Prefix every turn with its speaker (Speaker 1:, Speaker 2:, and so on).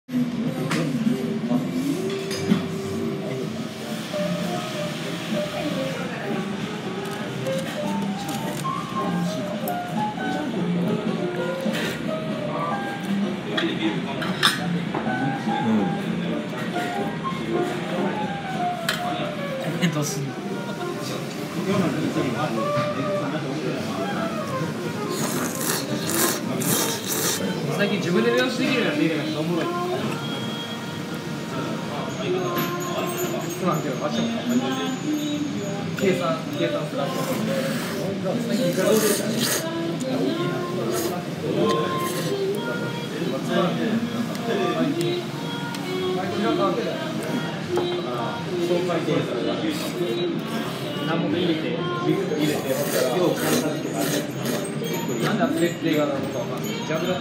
Speaker 1: どうすんの？最近自分で目押しできるようになっているからおもろい。そうなんけど、あっちも計算する。最近から何も入れてなんで設定がなのかわかんない。ジャブだって